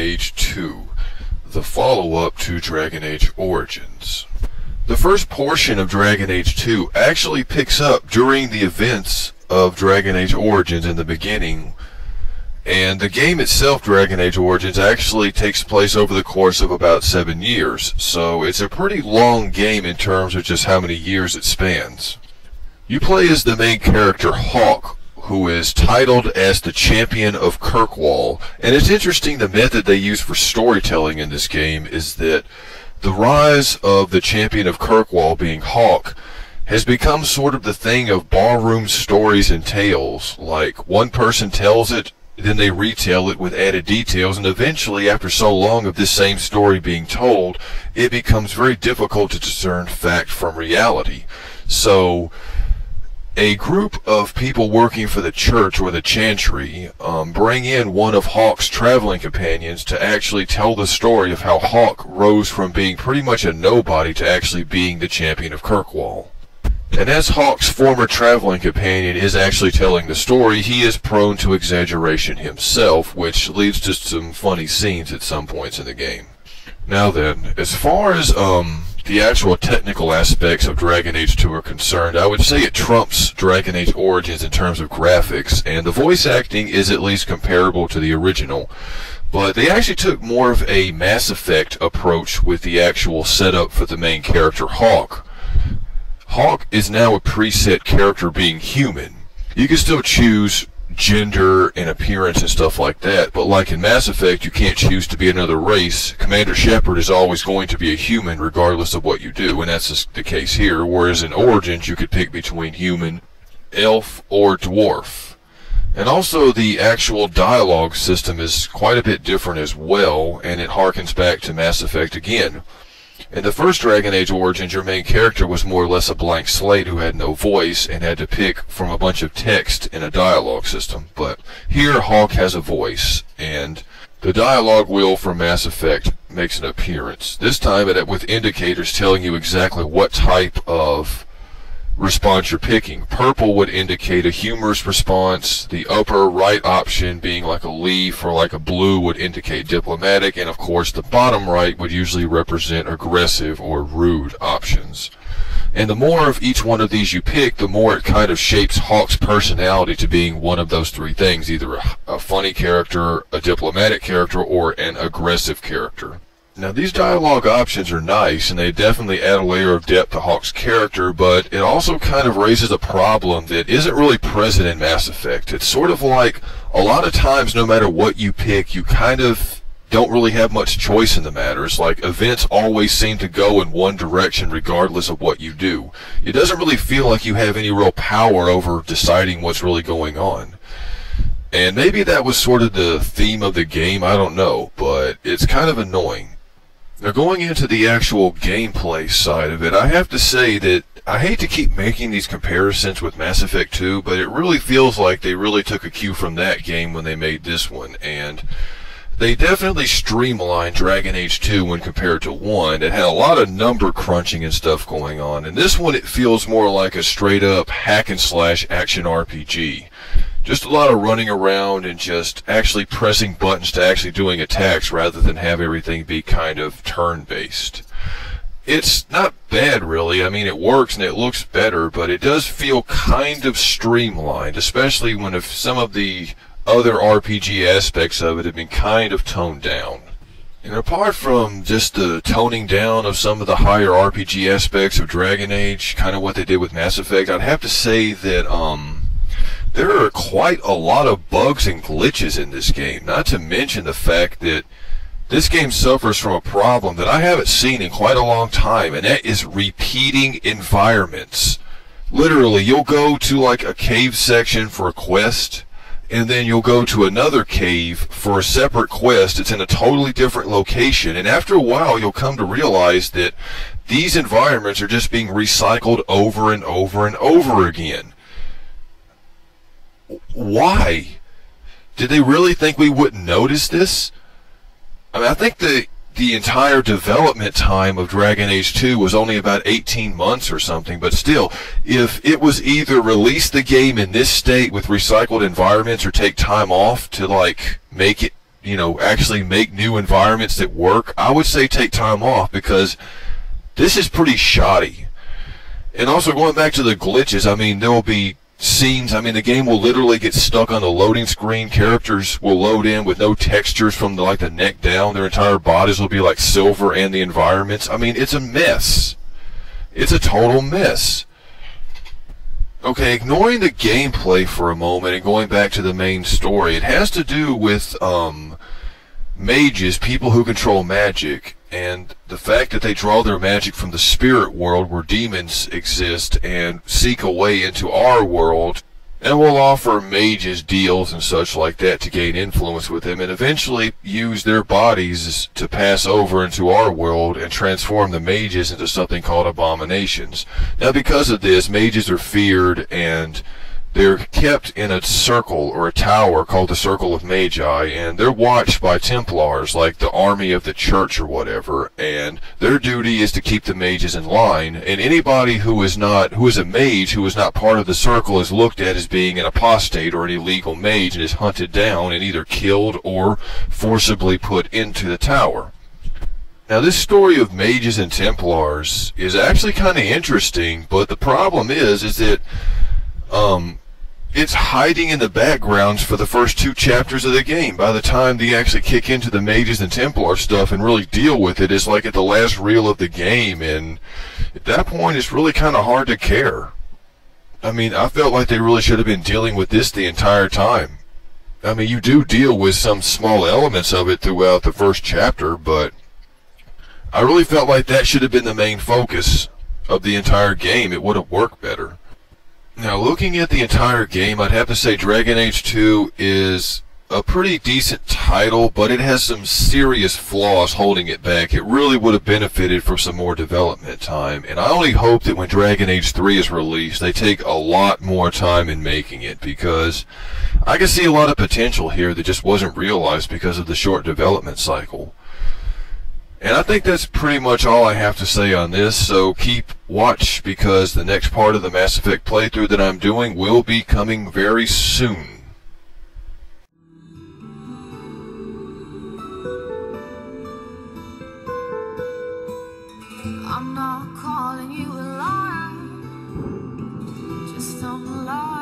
Age 2, the follow-up to Dragon Age Origins. The first portion of Dragon Age 2 actually picks up during the events of Dragon Age Origins in the beginning, and the game itself, Dragon Age Origins, actually takes place over the course of about 7 years, so it's a pretty long game in terms of just how many years it spans. You play as the main character, Hawk, who is titled as the Champion of Kirkwall, and it's interesting the method they use for storytelling in this game is that the rise of the Champion of Kirkwall, being Hawk, has become sort of the thing of barroom stories and tales. Like, one person tells it, then they retell it with added details, and eventually, after so long of this same story being told, it becomes very difficult to discern fact from reality. So a group of people working for the church or the chantry bring in one of Hawk's traveling companions to actually tell the story of how Hawk rose from being pretty much a nobody to actually being the Champion of Kirkwall. And as Hawk's former traveling companion is actually telling the story, he is prone to exaggeration himself, which leads to some funny scenes at some points in the game. Now then, as far as the actual technical aspects of Dragon Age 2 are concerned, I would say it trumps Dragon Age Origins in terms of graphics, and the voice acting is at least comparable to the original. But they actually took more of a Mass Effect approach with the actual setup for the main character, Hawk. Hawk is now a preset character being human. You can still choose gender and appearance and stuff like that, but like in Mass Effect, you can't choose to be another race. Commander Shepard is always going to be a human regardless of what you do, and that's the case here, whereas in Origins you could pick between human, elf, or dwarf. And also the actual dialogue system is quite a bit different as well, and it harkens back to Mass Effect again. In the first Dragon Age Origins, your main character was more or less a blank slate who had no voice and had to pick from a bunch of text in a dialogue system. But here, Hawk has a voice, and the dialogue wheel from Mass Effect makes an appearance. This time with indicators telling you exactly what type of response you're picking. Purple would indicate a humorous response, the upper right option being like a leaf or like a blue would indicate diplomatic, and of course the bottom right would usually represent aggressive or rude options. And the more of each one of these you pick, the more it kind of shapes Hawk's personality to being one of those three things, either a funny character, a diplomatic character, or an aggressive character. Now, these dialogue options are nice, and they definitely add a layer of depth to Hawk's character, but it also kind of raises a problem that isn't really present in Mass Effect. It's sort of like, a lot of times, no matter what you pick, you kind of don't really have much choice in the matter. It's like events always seem to go in one direction regardless of what you do. It doesn't really feel like you have any real power over deciding what's really going on. And maybe that was sort of the theme of the game, I don't know, but it's kind of annoying. Now, going into the actual gameplay side of it, I have to say that I hate to keep making these comparisons with Mass Effect 2, but it really feels like they really took a cue from that game when they made this one, and they definitely streamlined Dragon Age 2 when compared to 1. It had a lot of number crunching and stuff going on, and this one it feels more like a straight-up hack-and-slash action RPG. Just a lot of running around and just actually pressing buttons to actually doing attacks rather than have everything be kind of turn-based. It's not bad, really. I mean, it works and it looks better, but it does feel kind of streamlined, especially when some of the other RPG aspects of it have been kind of toned down. And apart from just the toning down of some of the higher RPG aspects of Dragon Age, kind of what they did with Mass Effect, I'd have to say that, there are quite a lot of bugs and glitches in this game, not to mention the fact that this game suffers from a problem that I haven't seen in quite a long time, and that is repeating environments. Literally, you'll go to like a cave section for a quest, and then you'll go to another cave for a separate quest. It's in a totally different location, and after a while you'll come to realize that these environments are just being recycled over and over and over again. Why? Did they really think we wouldn't notice this? I mean, I think the entire development time of Dragon Age 2 was only about 18 months or something, but still, if it was either release the game in this state with recycled environments or take time off to, like, make it you know, actually make new environments that work, I would say take time off, because this is pretty shoddy. And also, going back to the glitches, I mean, there will be scenes, I mean, the game will literally get stuck on the loading screen. Characters will load in with no textures from the, like the neck down. Their entire bodies will be like silver, and the environments, I mean, it's a mess. It's a total mess. Okay, ignoring the gameplay for a moment and going back to the main story, it has to do with mages, people who control magic, and the fact that they draw their magic from the spirit world where demons exist and seek a way into our world, and will offer mages deals and such like that to gain influence with them, and eventually use their bodies to pass over into our world and transform the mages into something called abominations. Now, because of this, mages are feared, and they're kept in a circle or a tower called the Circle of Magi, and they're watched by Templars, like the army of the church or whatever, and their duty is to keep the mages in line, and anybody who is a mage who is not part of the circle is looked at as being an apostate or an illegal mage, and is hunted down and either killed or forcibly put into the tower. Now, this story of mages and Templars is actually kind of interesting, but the problem is that it's hiding in the backgrounds for the first 2 chapters of the game. By the time they actually kick into the mages and Templar stuff and really deal with it, it's like at the last reel of the game, and at that point it's really kind of hard to care. I mean, I felt like they really should have been dealing with this the entire time. I mean, you do deal with some small elements of it throughout the first chapter, but I really felt like that should have been the main focus of the entire game. It would have worked better. Now, looking at the entire game, I'd have to say Dragon Age 2 is a pretty decent title, but it has some serious flaws holding it back. It really would have benefited from some more development time, and I only hope that when Dragon Age 3 is released, they take a lot more time in making it, because I can see a lot of potential here that just wasn't realized because of the short development cycle. And I think that's pretty much all I have to say on this, so keep watch, because the next part of the Mass Effect playthrough that I'm doing will be coming very soon. I'm not calling you a liar, just a liar.